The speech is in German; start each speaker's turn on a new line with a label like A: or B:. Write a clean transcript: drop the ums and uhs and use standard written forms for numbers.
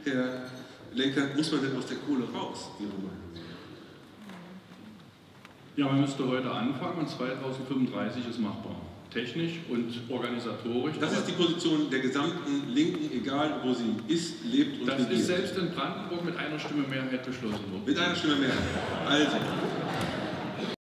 A: Herr Lenker, muss man denn aus der Kohle raus, Ihre Meinung?
B: Ja, man müsste heute anfangen und 2035 ist machbar. Technisch und organisatorisch.
A: Das ist die Position der gesamten Linken, egal wo sie ist, lebt und regiert.
B: Das ist selbst in Brandenburg mit einer Stimme Mehrheit beschlossen worden.
A: Mit einer Stimme Mehrheit. Also,